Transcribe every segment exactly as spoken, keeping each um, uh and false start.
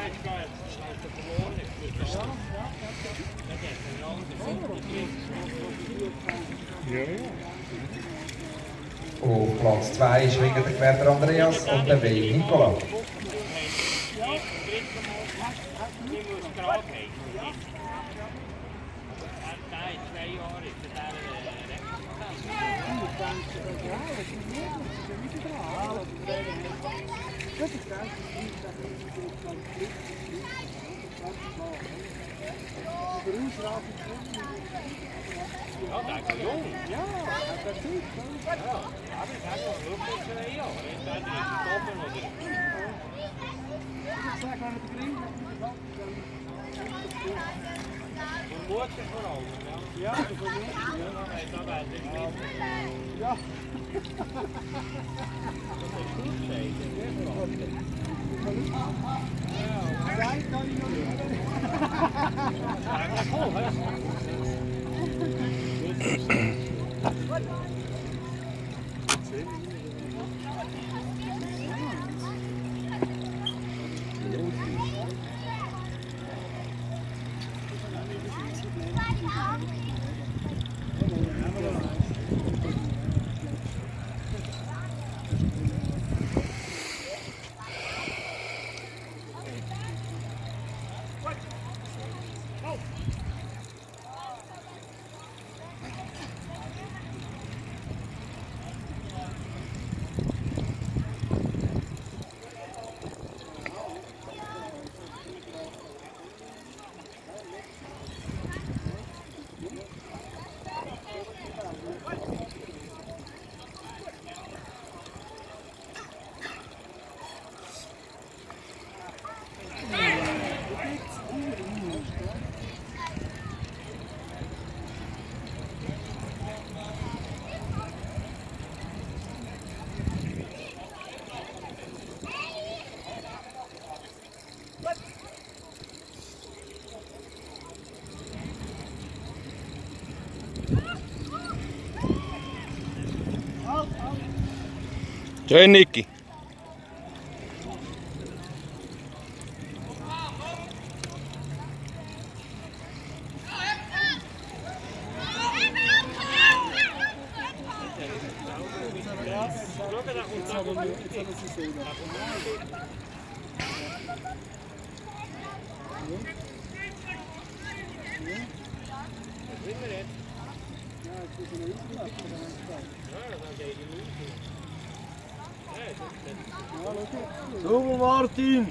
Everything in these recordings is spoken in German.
Auf Platz zwei schwingen der Gewerter Andreas und der W. Nicola. Ja, der ist jung. Ja, das ist gut. Ja, aber ich habe noch wirklich zwei Jahre. Entweder ist es oben oder... Ich sage, wenn wir den Grind machen, dann... Von Mutter vor allem, ja? Ja, von Mutter. Ja, da wäre der Grind. Ja. Das ist gut gesagt. Ja, nein, kann ich noch nicht. Ja, cool, weißt du? Schön, Niki. Super, Martin!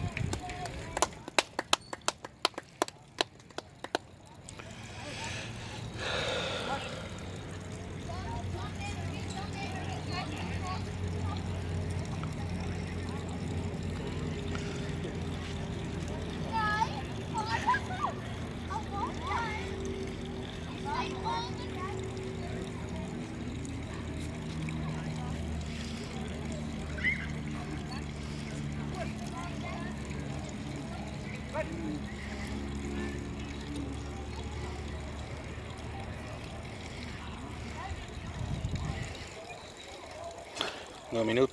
Una minuta.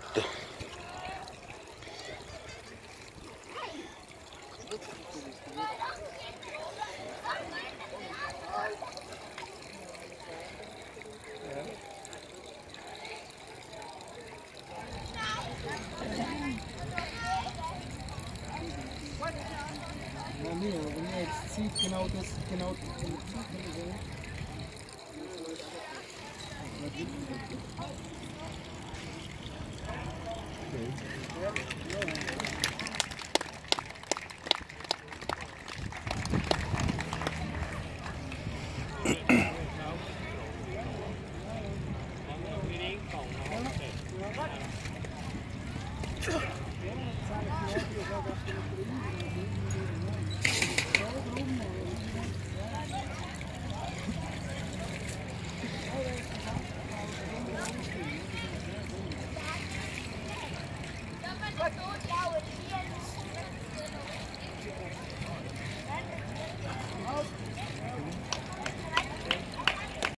Ja, nee, aber wenn ihr jetzt zieht, genau das, genau das, genau das.